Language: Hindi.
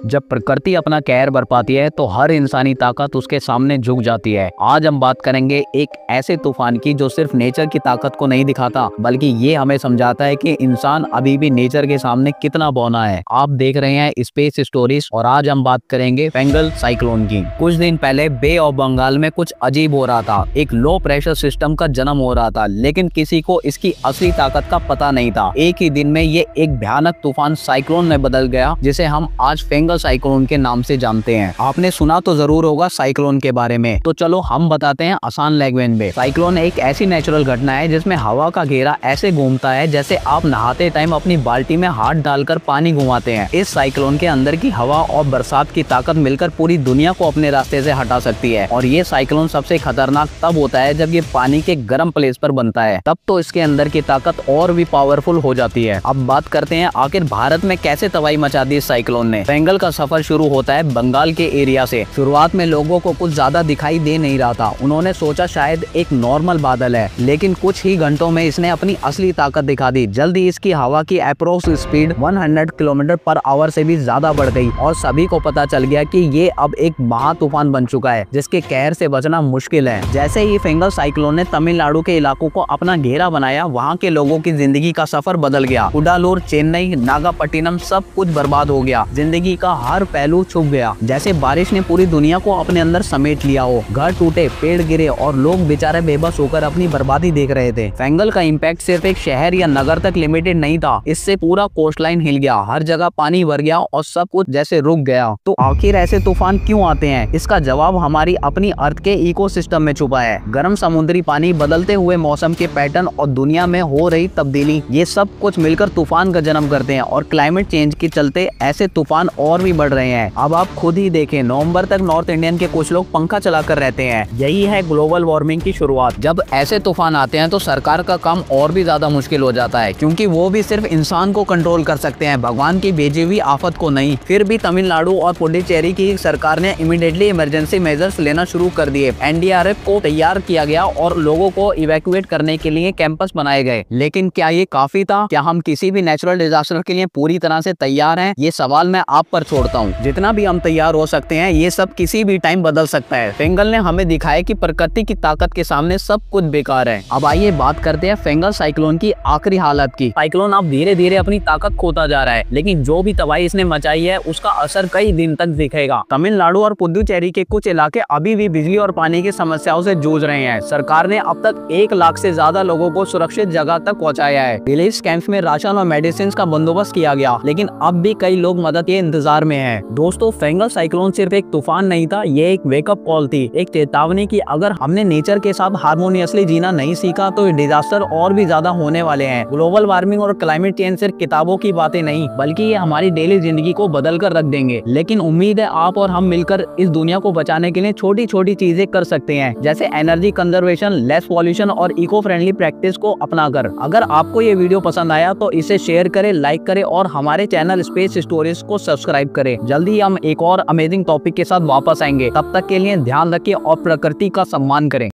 जब प्रकृति अपना कहर बरपाती है तो हर इंसानी ताकत उसके सामने झुक जाती है। आज हम बात करेंगे एक ऐसे तूफान की जो सिर्फ नेचर की ताकत को नहीं दिखाता बल्कि ये हमें समझाता है कि इंसान अभी भी नेचर के सामने कितना बौना है। आप देख रहे हैं स्पेस स्टोरीज और आज हम बात करेंगे बेंगल साइक्लोन की। कुछ दिन पहले बे ऑफ बंगाल में कुछ अजीब हो रहा था। एक लो प्रेशर सिस्टम का जन्म हो रहा था, लेकिन किसी को इसकी असली ताकत का पता नहीं था। एक ही दिन में ये एक भयानक तूफान साइक्लोन में बदल गया, जिसे हम आज बेंगल साइक्लोन के नाम से जानते हैं। आपने सुना तो जरूर होगा साइक्लोन के बारे में, तो चलो हम बताते हैं आसान लैंग्वेज में। साइक्लोन एक ऐसी नेचुरल घटना है जिसमें हवा का घेरा ऐसे घूमता है जैसे आप नहाते टाइम अपनी बाल्टी में हाथ डालकर पानी घुमाते हैं। इस साइक्लोन के अंदर की हवा और बरसात की ताकत मिलकर पूरी दुनिया को अपने रास्ते से हटा सकती है। और ये साइक्लोन सबसे खतरनाक तब होता है जब ये पानी के गर्म प्लेस पर बनता है, तब तो इसके अंदर की ताकत और भी पावरफुल हो जाती है। अब बात करते हैं आखिर भारत में कैसे तबाही मचा दी इस साइक्लोन ने। बेंगल का सफर शुरू होता है बंगाल के एरिया से। शुरुआत में लोगों को कुछ ज्यादा दिखाई दे नहीं रहा था। उन्होंने सोचा शायद एक नॉर्मल बादल है, लेकिन कुछ ही घंटों में इसने अपनी असली ताकत दिखा दी। जल्दी इसकी हवा की approx speed 100 kilometre per hour से भी ज्यादा बढ़ गई और सभी को पता चल गया कि ये अब एक महा तूफान बन चुका है जिसके कहर से बचना मुश्किल है। जैसे ही बेंगल साइक्लोन ने तमिलनाडु के इलाकों को अपना घेरा बनाया, वहाँ के लोगों की जिंदगी का सफर बदल गया। कुडालोर, चेन्नई, नागापट्टिनम सब कुछ बर्बाद हो गया। जिंदगी का हर पहलू छुप गया, जैसे बारिश ने पूरी दुनिया को अपने अंदर समेट लिया हो। घर टूटे, पेड़ गिरे और लोग बेचारे बेबस होकर अपनी बर्बादी देख रहे थे। बेंगल का इम्पैक्ट सिर्फ एक शहर या नगर तक लिमिटेड नहीं था, इससे पूरा कोस्टलाइन हिल गया, हर जगह पानी भर गया और सब कुछ जैसे रुक गया। तो आखिर ऐसे तूफान क्यों आते हैं? इसका जवाब हमारी अपनी अर्थ के इकोसिस्टम में छुपा है। गर्म समुद्री पानी, बदलते हुए मौसम के पैटर्न और दुनिया में हो रही तब्दीली, ये सब कुछ मिलकर तूफान का जन्म करते हैं। और क्लाइमेट चेंज के चलते ऐसे तूफान और भी बढ़ रहे हैं। अब आप खुद ही देखें, नवंबर तक नॉर्थ इंडियन के कुछ लोग पंखा चलाकर रहते हैं। यही है ग्लोबल वार्मिंग की शुरुआत। जब ऐसे तूफान आते हैं तो सरकार का काम और भी ज्यादा मुश्किल हो जाता है, क्योंकि वो भी सिर्फ इंसान को कंट्रोल कर सकते हैं, भगवान की भेजी हुई आफत को नहीं। फिर भी तमिलनाडु और पुडुचेरी की सरकार ने इमीडिएटली इमरजेंसी मेजर्स लेना शुरू कर दिए। एनडीआरएफ को तैयार किया गया और लोगों को इवैक्यूएट करने के लिए कैंपस बनाए गए। लेकिन क्या ये काफी था? क्या हम किसी भी नेचुरल डिजास्टर के लिए पूरी तरह से तैयार हैं? ये सवाल मैं आप पर छोड़ता हूँ। जितना भी हम तैयार हो सकते हैं, ये सब किसी भी टाइम बदल सकता है। बेंगल ने हमें दिखाया कि प्रकृति की ताकत के सामने सब कुछ बेकार है। अब आइए बात करते हैं बेंगल साइक्लोन की आखिरी हालत की। साइक्लोन अब धीरे धीरे अपनी ताकत खोता जा रहा है, लेकिन जो भी तबाही इसने मचाई है उसका असर कई दिन तक दिखेगा। तमिलनाडु और पुडुचेरी के कुछ इलाके अभी भी बिजली और पानी की समस्याओं से जूझ रहे हैं। सरकार ने अब तक 1 लाख से ज्यादा लोगों को सुरक्षित जगह तक पहुंचाया है। रिलीफ कैंप्स में राशन और मेडिसिन का बंदोबस्त किया गया, लेकिन अब भी कई लोग मदद के इंतजार में हैं। दोस्तों, बेंगल साइक्लोन सिर्फ एक तूफान नहीं था, ये एक वेकअप कॉल थी, एक चेतावनी कि अगर हमने नेचर के साथ हार्मोनियसली जीना नहीं सीखा तो डिजास्टर और भी ज्यादा होने वाले हैं। ग्लोबल वार्मिंग और क्लाइमेट चेंज सिर्फ किताबों की बातें नहीं, बल्कि ये हमारी डेली जिंदगी को बदल कर रख देंगे। लेकिन उम्मीद है आप और हम मिलकर इस दुनिया को बचाने के लिए छोटी छोटी चीजें कर सकते हैं, जैसे एनर्जी कंजर्वेशन, लेस पॉल्यूशन और इको फ्रेंडली प्रैक्टिस को अपनाकर। अगर आपको ये वीडियो पसंद आया तो इसे शेयर करें, लाइक करें और हमारे चैनल स्पेस स्टोरीज को सब्सक्राइब करें। जल्दी हम एक और अमेजिंग टॉपिक के साथ वापस आएंगे। तब तक के लिए ध्यान रखिए और प्रकृति का सम्मान करें।